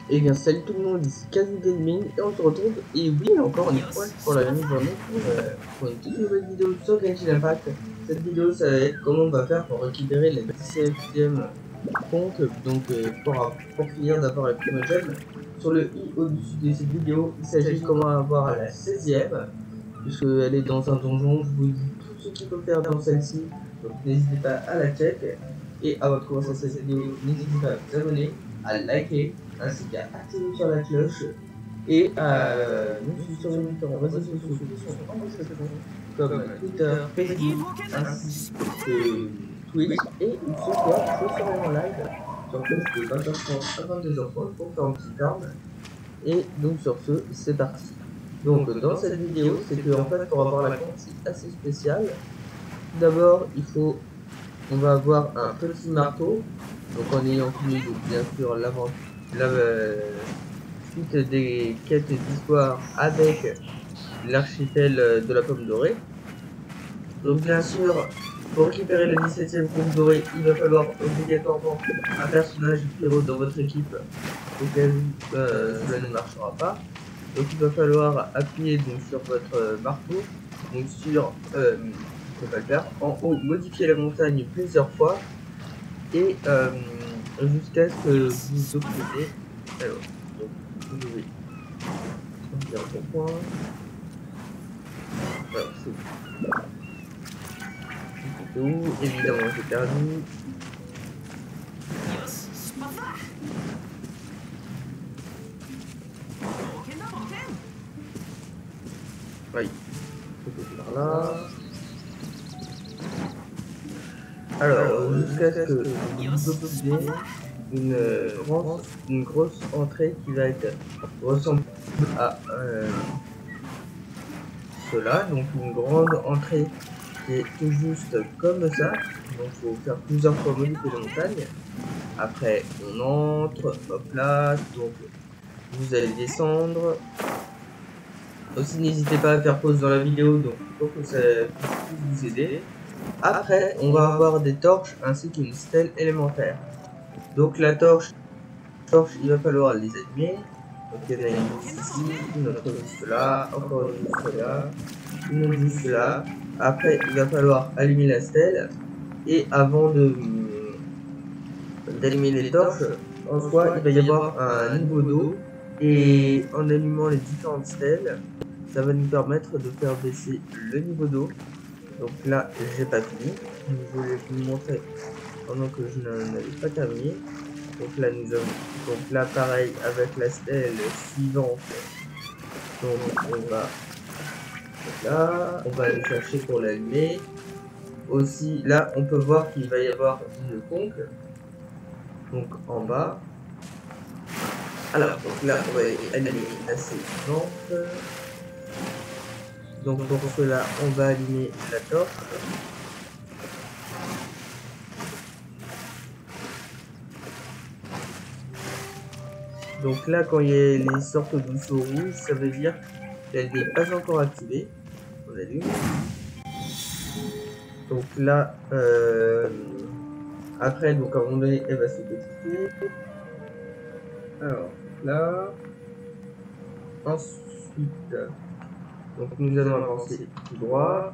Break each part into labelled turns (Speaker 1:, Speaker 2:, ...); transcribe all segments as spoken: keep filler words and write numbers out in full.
Speaker 1: Et bien salut tout le monde, ici Kazoo Gaming et on se retrouve, et oui encore une fois pour la même journée pour, euh, pour une toute nouvelle vidéo sur Genshin Impact. Cette vidéo ça va être comment on va faire pour récupérer la dix-septième compte, donc euh, pour, pour finir d'avoir la primogène. Sur le i au-dessus de cette vidéo, il s'agit comment avoir la seizième, puisqu'elle est dans un donjon. Je vous dis tout ce qu'il faut faire dans celle-ci, donc n'hésitez pas à la check. Et avant de commencer cette vidéo, n'hésitez pas à vous abonner, à liker, ainsi qu'à activer sur la cloche et à nous suivre sur les différents réseaux sociaux qui sont en description, comme Twitter, Facebook, ainsi que Twitch. Et ce soir, je serai en live sur Twitch de vingt heures trente à vingt-deux heures trente pour faire un petit farm. Et donc sur ce, c'est parti. Donc dans cette vidéo, c'est que en fait pour avoir la compte, c'est assez spécial. D'abord, il faut, on va avoir un petit marteau. Donc en ayant fini donc bien sûr l'avant, la euh, suite des quêtes d'histoire avec l'archipel de la pomme dorée. Donc bien sûr, pour récupérer la dix-septième pomme dorée, il va falloir obligatoirement un personnage pyro dans votre équipe, au cas où euh, cela ne marchera pas. Donc il va falloir appuyer donc, sur votre marteau, donc sur, euh, je vais pas le faire, en haut, modifier la montagne plusieurs fois, et euh, jusqu'à ce que vous obtenez. Alors, donc, vous devez remplir un bon point. Alors, c'est tout. Évidemment, j'ai perdu. Oui, c'était par là. Alors, jusqu'à ce que vous obteniez une grosse, une grosse entrée qui va être ressemble à euh, cela, donc une grande entrée qui est tout juste comme ça. Donc il faut faire plusieurs fois modifier la montagne. Après on entre, hop là, donc vous allez descendre. Aussi n'hésitez pas à faire pause dans la vidéo donc pour que ça puisse vous aider. Après on va avoir des torches ainsi qu'une stèle élémentaire. Donc la torche, torche il va falloir les allumer. Donc il y en a une juste ici, une autre juste là, encore une juste là, une autre juste là. Après il va falloir allumer la stèle. Et avant de d'allumer les torches, en soi il va y avoir un niveau d'eau. Et en allumant les différentes stèles, ça va nous permettre de faire baisser le niveau d'eau. Donc là j'ai pas fini, je voulais vous montrer pendant que je n'en avais pas terminé. Donc là nous avons, donc là pareil avec la stèle suivante, donc on va là, on va aller chercher pour l'allumer. Aussi là on peut voir qu'il va y avoir une conque, donc en bas. Alors donc là on va allumer la suivante. Donc pour cela on va allumer la torche. Donc là quand il y a les sortes de sceaux rouges, ça veut dire qu'elle n'est pas encore activée. On allume. Donc là euh, après donc à un moment donné elle va se petitioner. Alors là ensuite donc nous allons avancer tout droit.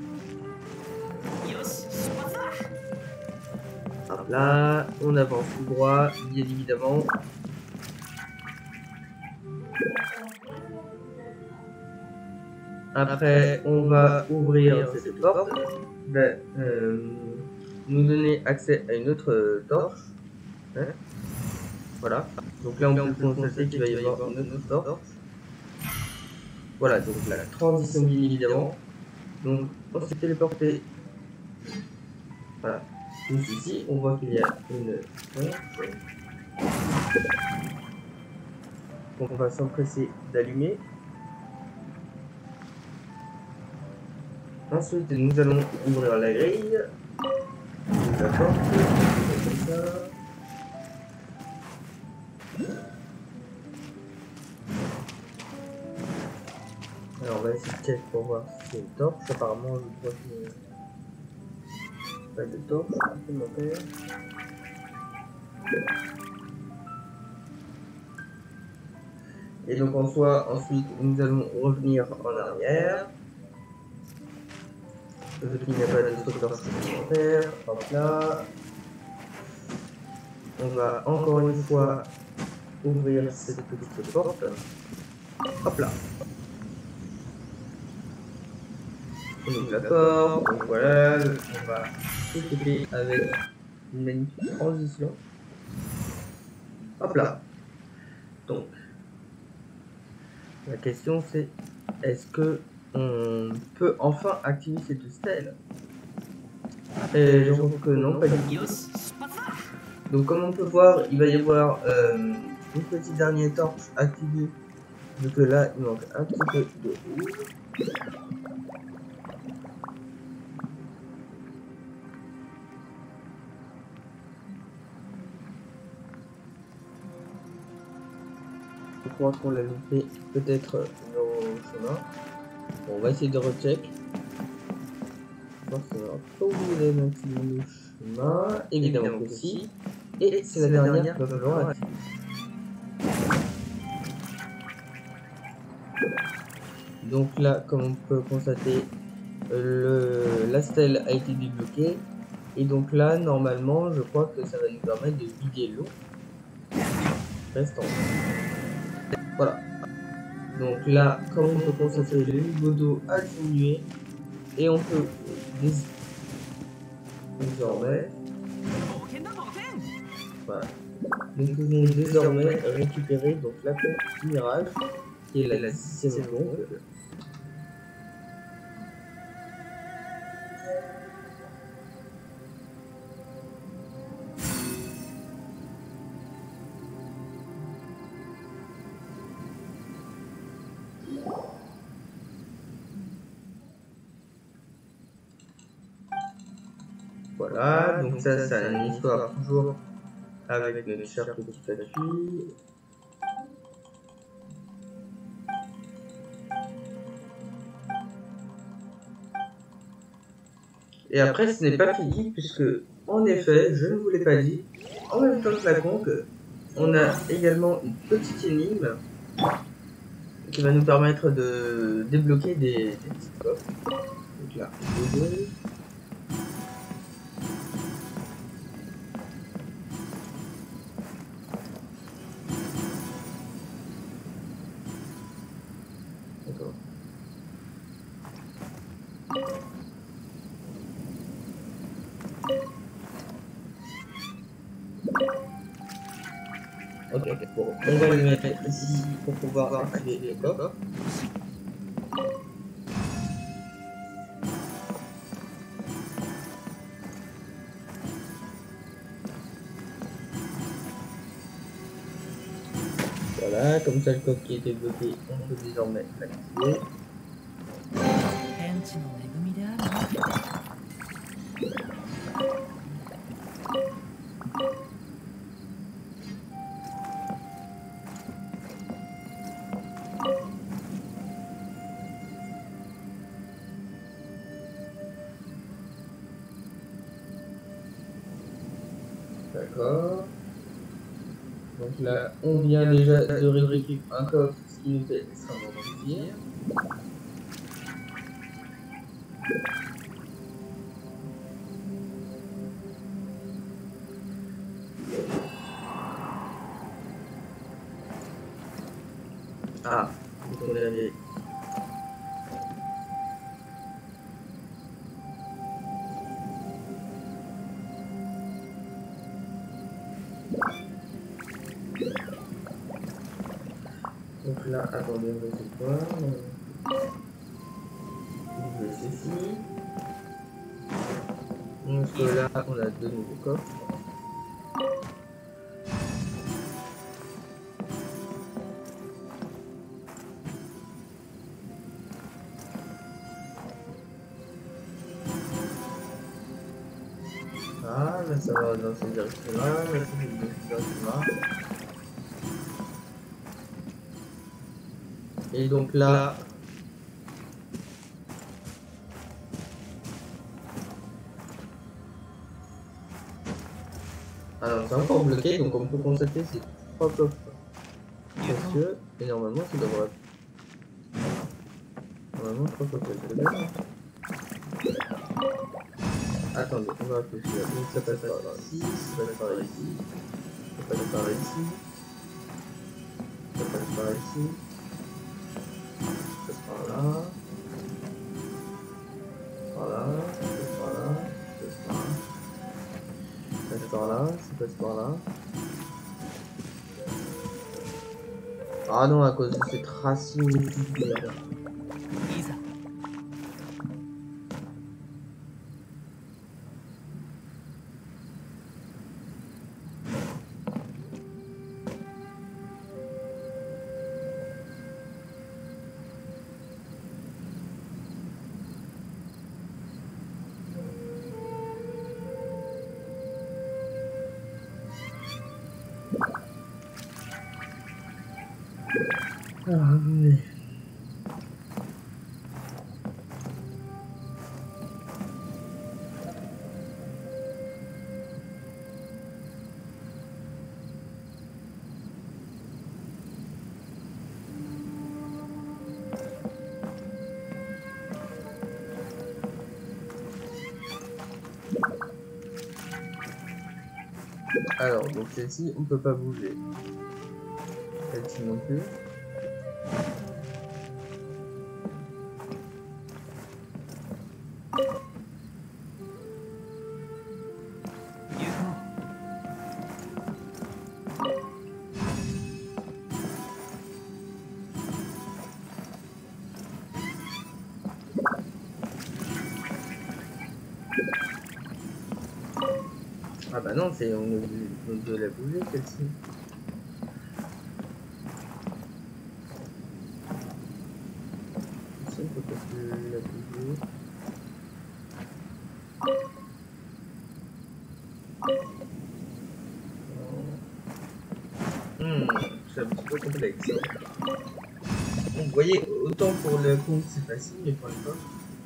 Speaker 1: Hop là, on avance tout droit, bien évidemment. Après, on va ouvrir cette porte, va euh, nous donner accès à une autre torche. Hein, voilà. Donc là, on peut constater qu'il va y avoir une autre torche. Voilà, donc la transition bien évidemment. Donc, on s'est téléporté. Voilà. Juste ici, on voit qu'il y a une torche. Donc, on va s'empresser d'allumer. Ensuite, nous allons ouvrir la grille. La porte, comme ça. Alors on va essayer de check pour voir si c'est une torche. Apparemment je crois qu'il n'y a pas de torche supplémentaire. Et donc en soi, ensuite, nous allons revenir en arrière. Vu qu'il n'y a pas de structure supplémentaire, hop là. On va encore une fois ouvrir cette petite porte. Hop là. On ouvre la porte, donc voilà, on va s'équiper avec une magnifique transition. Hop là. Donc, la question c'est, est-ce que on peut enfin activer cette stèle? Et je trouve que non, pas du tout. Donc comme on peut voir, il va y avoir euh, une petite dernière torche activée. Vu que là, il manque un petit peu de roue. Je crois qu'on l'a loupé peut-être nos chemins. Bon, on va essayer de recheck. Voir si on va pas oublier les nos chemins. Évidemment que si. Et c'est la dernière que nous allons activer. Donc là, comme on peut constater, le, la stèle a été débloquée. Et donc là, normalement, je crois que ça va nous permettre de vider l'eau restante. Voilà. Donc là, comme on peut constater, le niveau d'eau a diminué. Et on peut désormais... Voilà. Nous pouvons désormais récupérer donc la pompe du mirage, qui est la dixième pompe. Voilà, donc ça, c'est une histoire toujours avec notre cher petit papy. Et après, ce n'est pas fini, puisque, en effet, je ne vous l'ai pas dit, en même temps que la conque, on a également une petite énigme qui va nous permettre de débloquer des, des petits coffres. Donc là, deux. D'accord. Ok, ok, bon, on va le mettre ici pour pouvoir activer les coffres. Voilà, comme ça le coffre qui était bloqué, on peut désormais l'activer. D'accord. Donc là, on vient déjà de récupérer un coffre, ce qui nous fait extrêmement plaisir. Ah, donc on avait... Donc là, attendez, on va se voir. Ouvrir ceci. Donc là, on a deux nouveaux coffres. Ah, là ça va dans cette direction-là, là ça va dans cette direction-là. Et donc là, ah non, c'est encore bloqué, donc on peut constater ces trois coffres précieux. Et normalement, ça devrait... Normalement, je crois que ça devrait être... Attendez, on va réfléchir. Donc ça passe par ici, ça passe par ici, ça passe par ici, ça passe par ici, ça passe par là, par là, ça passe par là, ça passe par là, ça passe par là, ça passe par là. Ah non, à cause de cette racine multipliée. Ah oui. Alors, donc celle-ci, on peut pas bouger. Celle-ci non plus. Ah bah non, c'est on est obligé de la bouger celle-ci. Celle-ci on peut pas plus la bouger. Hmm, c'est un petit peu complexe. Donc vous voyez, autant pour le compte c'est facile, mais pour le coffre.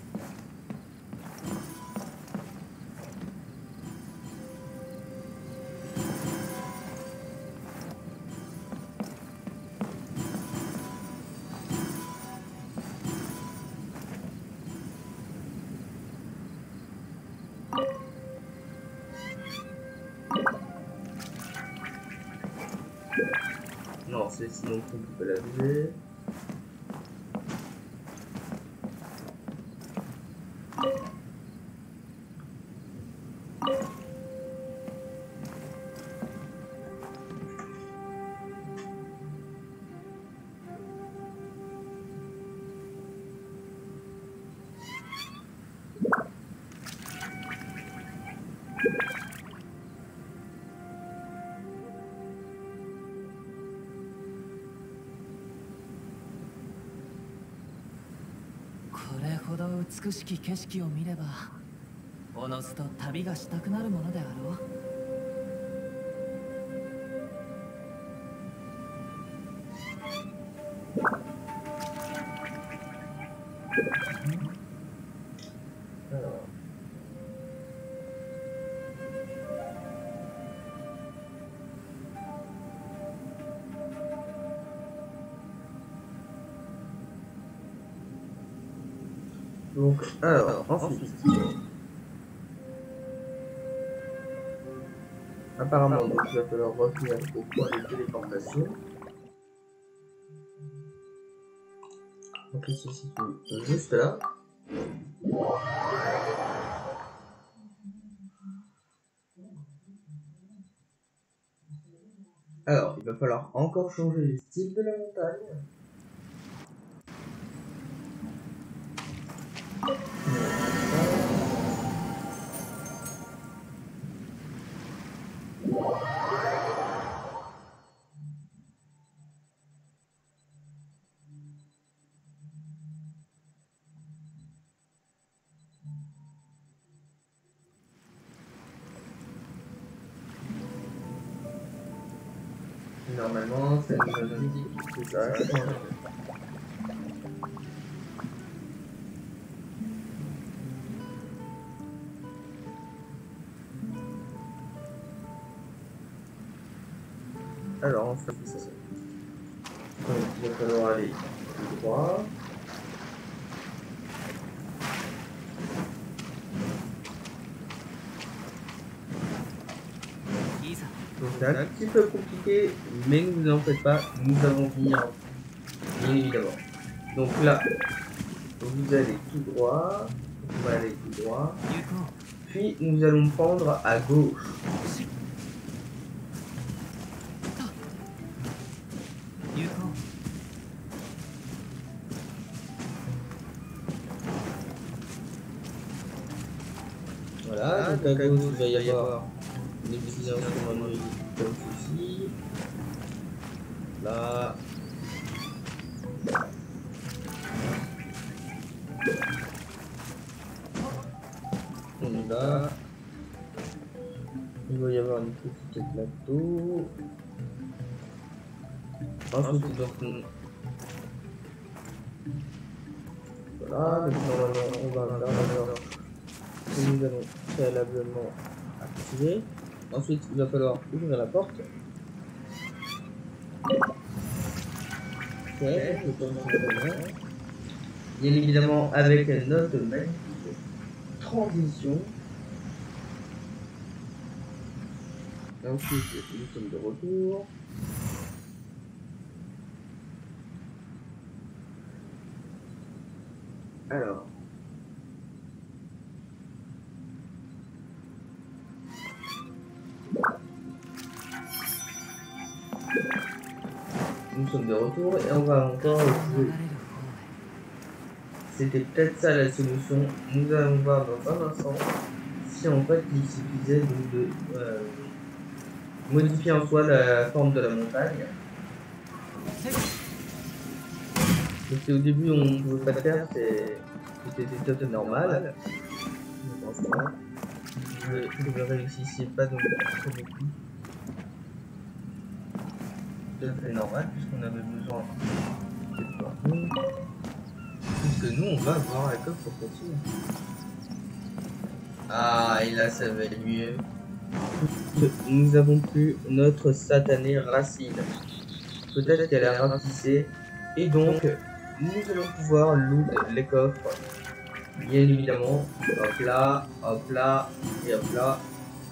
Speaker 1: Non, c'est sinon on peut pas la bouger.
Speaker 2: 美しき景色を見ればおのずと旅がしたくなるものであろう。
Speaker 1: Donc, alors, ensuite. Apparemment, donc, il va falloir revenir au point de téléportation. Donc, il se situe juste là. Alors, il va falloir encore changer le style de la montagne. Normalement, ça nous indique que ça a changé. Alors, on fait ça. Donc il va falloir aller tout droit. Donc c'est un petit peu compliqué, mais ne vous en faites pas, nous allons venir, bien évidemment. Donc là, vous allez tout droit, on va aller tout droit, puis nous allons prendre à gauche. Voilà, donc à gauche il va y avoir des petits instruments de musique comme ceci. Là. On y va. Il va y avoir une petite plateau. Ensuite, donc, on... voilà, donc normalement on va vers la gorge que nous allons préalablement activer. Ensuite, il va falloir ouvrir la porte. Ok, je pense que bien. Bien évidemment, avec notre magnifique transition. Et ensuite, nous sommes de retour. Alors. Nous sommes de retour et on va encore jouer. C'était peut-être ça la solution. Nous allons voir dans un instant si en fait il suffisait donc de euh, modifier en soi la forme de la montagne. Donc au début on ne pouvait pas le faire, c'était tout à fait normal. Je pense pas. Je ne réussissais pas donc très beaucoup. Tout à fait normal puisqu'on avait besoin de partout. Puisque nous on va voir la coque pour continuer. Ah, et là ça va être mieux. Nous avons plus notre satanée racine. Peut-être qu'elle a rapetissé. Et donc, nous allons pouvoir loot les coffres. Bien évidemment. Hop là, hop là, et hop là.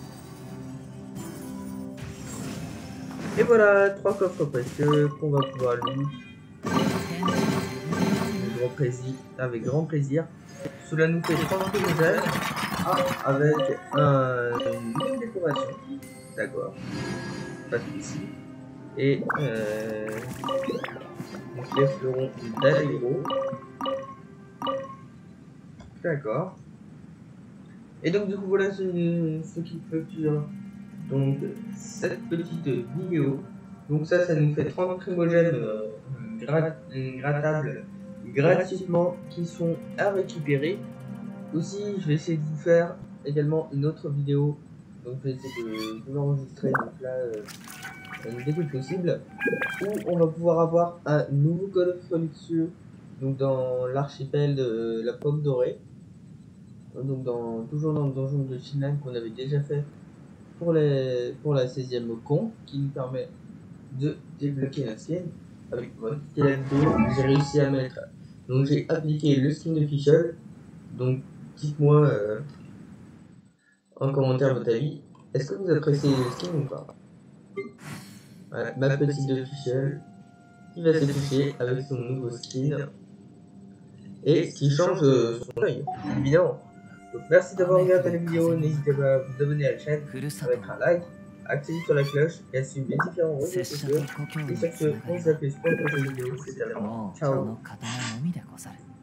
Speaker 1: Et voilà, trois coffres précieux qu'on va pouvoir loot. Grand plaisir, avec grand plaisir. Cela nous fait trente modèles. Ah, avec un, une décoration. D'accord. Pas de soucis. Et euh, donc les fleurons d'Allegro. D'accord. Et donc du coup voilà ce, ce qui clôture donc cette petite vidéo. Donc ça, ça nous fait trente primogènes euh, grat grattables gratuitement qui sont à récupérer. Aussi, je vais essayer de vous faire également une autre vidéo. Donc je vais essayer de, de l'enregistrer donc là euh, dès que possible, où on va pouvoir avoir un nouveau coffre luxueux donc dans l'archipel de la Pomme Dorée. Donc dans, toujours dans le donjon de Shinlan qu'on avait déjà fait pour, les, pour la seizième con, qui nous permet de débloquer la skin avec votre d'eau. J'ai réussi à mettre, donc j'ai appliqué le skin de Fischl. Donc dites-moi euh, en commentaire votre avis, est-ce que vous appréciez le skin ou pas? Voilà, ma petite de Fischl qui va s'afficher avec son nouveau skin et qui change euh, son œil, évidemment. Donc merci d'avoir regardé la vidéo, n'hésitez pas à vous abonner à la chaîne, à mettre un like, à activer sur la cloche et à suivre les différents réseaux sociaux. Et sur ce, on se fait pour une prochaine vidéo, c'était vraiment ciao.